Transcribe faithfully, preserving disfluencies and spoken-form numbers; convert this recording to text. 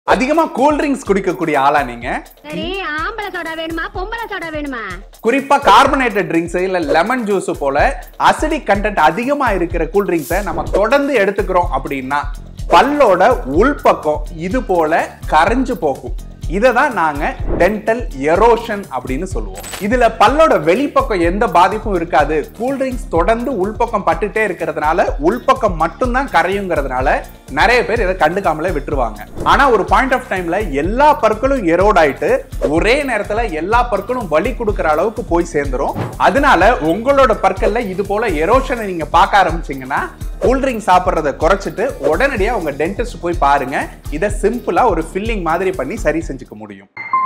அதிகமா cool drinks குடிக்கக்கூடிய ஆளா நீங்க? சரி, ஆம்பள சோடா வேணுமா பொம்பள சோடா வேணுமா? குறிப்பா கார்பனேட்டட் ட்ரிங்க்ஸ் இல்ல லெமன் ஜூஸ் போல அசிடிக் கண்டென்ட் அதிகமா இருக்கிற கூல் ட்ரிங்க்ஸை நம்ம தொடர்ந்து எடுத்துக்கிறோம் அப்படின்னா பல்லோட உள்பக்கம் இது போல கரைஞ்சு போகும். இதை தான் நாங்க டென்டல் எரோஷன் அப்படின்னு சொல்லுவோம். இதுல பல்லோட வெளிப்பக்கம் எந்த பாதிப்பும் இருக்காது. கூல் ட்ரிங்க்ஸ் தொடர்ந்து உள்பக்கம் பட்டுட்டே இருக்கிறதுனால உள்பக்கம் மட்டும்தான் கரையுங்கிறதுனால நிறைய பேர் இதை கண்டுக்காமலே விட்டுருவாங்க. ஆனா ஒரு பாயிண்ட் ஆஃப் டைம்ல எல்லா பற்களும் எரோட் ஆயிட்டு ஒரே நேரத்துல எல்லா பற்களும் வலி கொடுக்கிற அளவுக்கு போய் சேர்ந்துரும். அதனால உங்களோட பற்கள்ல இது போல எரோஷனை நீங்க பார்க்க ஆரம்பிச்சீங்கன்னா கூல் ட்ரிங்க் சாப்பிட்றத குறைச்சிட்டு உடனடியாக உங்க டென்டிஸ்ட் போய் பாருங்க. இதை சிம்பிளா ஒரு ஃபில்லிங் மாதிரி பண்ணி சரி செஞ்சுக்க முடியும்.